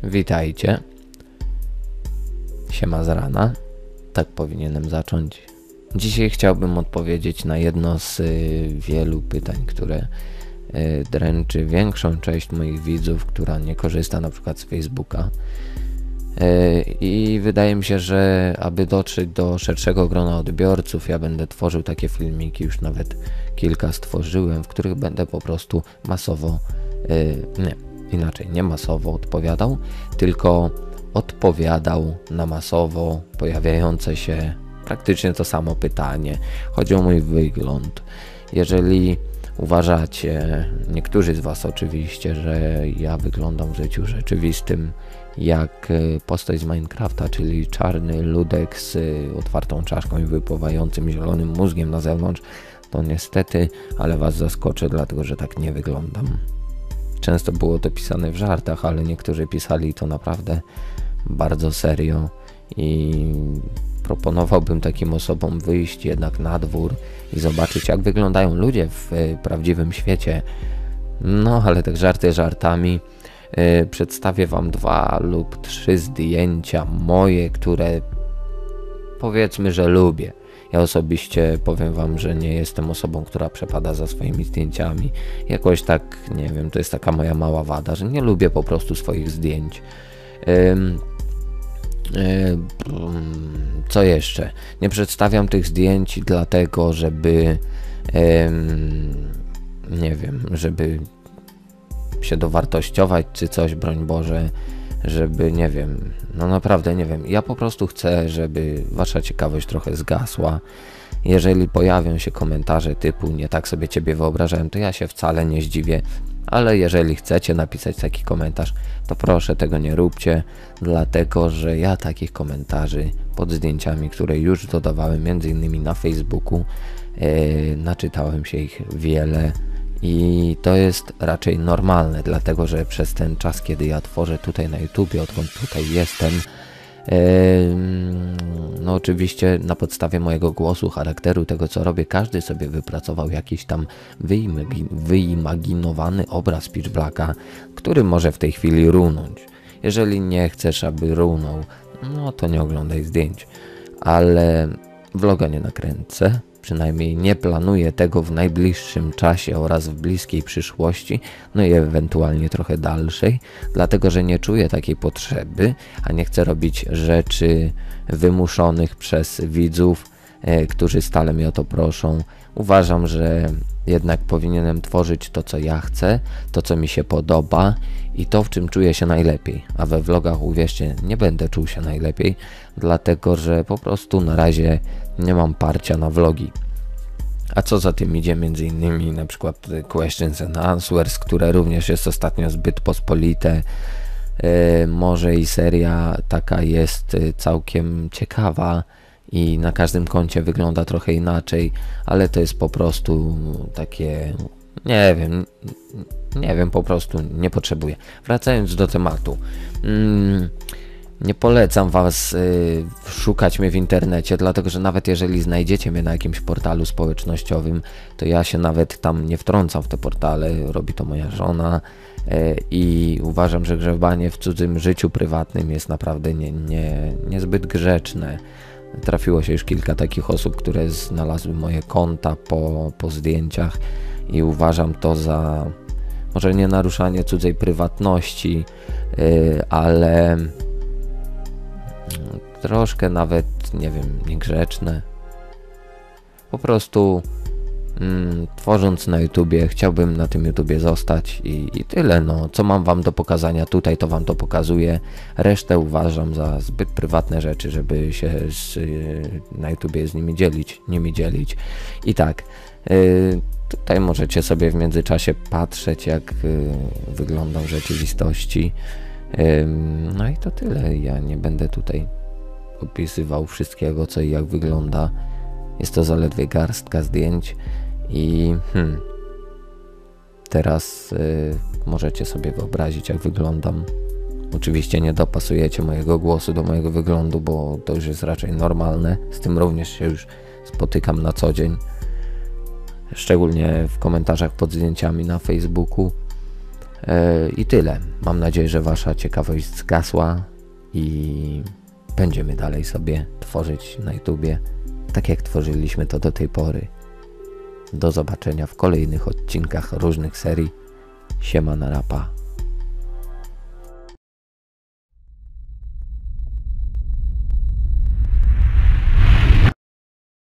Witajcie. Siema z rana. Tak powinienem zacząć. Dzisiaj chciałbym odpowiedzieć na jedno z wielu pytań, które dręczy większą część moich widzów, która nie korzysta na przykład z Facebooka. I wydaje mi się, że aby dotrzeć do szerszego grona odbiorców, ja będę tworzył takie filmiki, już nawet kilka stworzyłem, w których będę po prostu masowo, nie masowo odpowiadał, tylko odpowiadał na masowo pojawiające się praktycznie to samo pytanie. Chodzi o mój wygląd. Jeżeli uważacie, niektórzy z Was oczywiście, że ja wyglądam w życiu rzeczywistym jak postać z Minecrafta, czyli czarny ludek z otwartą czaszką i wypływającym zielonym mózgiem na zewnątrz, to niestety, ale Was zaskoczę, dlatego że tak nie wyglądam. Często było to pisane w żartach, ale niektórzy pisali to naprawdę bardzo serio i proponowałbym takim osobom wyjść jednak na dwór i zobaczyć, jak wyglądają ludzie w prawdziwym świecie. No, ale tak żarty żartami. Przedstawię Wam 2 lub 3 zdjęcia moje, które powiedzmy, że lubię. Ja osobiście powiem Wam, że nie jestem osobą, która przepada za swoimi zdjęciami. Jakoś tak, nie wiem, to jest taka moja mała wada, że nie lubię po prostu swoich zdjęć. Co jeszcze? Nie przedstawiam tych zdjęć dlatego, żeby nie wiem, żeby się dowartościować czy coś, broń Boże, żeby, nie wiem, no naprawdę nie wiem. Ja po prostu chcę, żeby Wasza ciekawość trochę zgasła. Jeżeli pojawią się komentarze typu nie tak sobie Ciebie wyobrażałem, to ja się wcale nie zdziwię, ale jeżeli chcecie napisać taki komentarz, to proszę tego nie róbcie, dlatego że ja takich komentarzy pod zdjęciami, które już dodawałem m.in. na Facebooku, naczytałem się ich wiele i to jest raczej normalne, dlatego że przez ten czas, kiedy ja tworzę tutaj na YouTubie, odkąd tutaj jestem, no oczywiście na podstawie mojego głosu, charakteru, tego co robię, każdy sobie wypracował jakiś tam wyimaginowany obraz Pitch Blacka, który może w tej chwili runąć. Jeżeli nie chcesz, aby runął, no to nie oglądaj zdjęć, ale vloga nie nakręcę. Przynajmniej nie planuję tego w najbliższym czasie oraz w bliskiej przyszłości, no i ewentualnie trochę dalszej, dlatego że nie czuję takiej potrzeby, a nie chcę robić rzeczy wymuszonych przez widzów, którzy stale mnie o to proszą. Uważam, że jednak powinienem tworzyć to, co ja chcę, to, co mi się podoba i to, w czym czuję się najlepiej. A we vlogach, uwierzcie, nie będę czuł się najlepiej, dlatego że po prostu na razie nie mam parcia na vlogi. A co za tym idzie, między innymi na przykład Questions and Answers, które również jest ostatnio zbyt pospolite. Może i seria taka jest całkiem ciekawa i na każdym kącie wygląda trochę inaczej, ale to jest po prostu takie, nie wiem, po prostu nie potrzebuję. Wracając do tematu. Nie polecam Was szukać mnie w internecie, dlatego że nawet jeżeli znajdziecie mnie na jakimś portalu społecznościowym, to ja się nawet tam nie wtrącam w te portale, robi to moja żona i uważam, że grzebanie w cudzym życiu prywatnym jest naprawdę niezbyt grzeczne. Trafiło się już kilka takich osób, które znalazły moje konta po zdjęciach i uważam to za może nie naruszanie cudzej prywatności, ale troszkę nawet, nie wiem, niegrzeczne. Po prostu tworząc na YouTubie, chciałbym na tym YouTubie zostać i tyle, no. Co mam Wam do pokazania tutaj, to Wam to pokazuję. Resztę uważam za zbyt prywatne rzeczy, żeby się na YouTubie z nimi dzielić. I tak, tutaj możecie sobie w międzyczasie patrzeć, jak wyglądam w rzeczywistości. No i to tyle. Ja nie będę tutaj opisywał wszystkiego, co i jak wygląda. Jest to zaledwie garstka zdjęć i teraz możecie sobie wyobrazić, jak wyglądam. Oczywiście nie dopasujecie mojego głosu do mojego wyglądu, bo to już jest raczej normalne. Z tym również się już spotykam na co dzień. Szczególnie w komentarzach pod zdjęciami na Facebooku. I tyle. Mam nadzieję, że wasza ciekawość zgasła i będziemy dalej sobie tworzyć na YouTubie, tak jak tworzyliśmy to do tej pory. Do zobaczenia w kolejnych odcinkach różnych serii. Siema na rapa.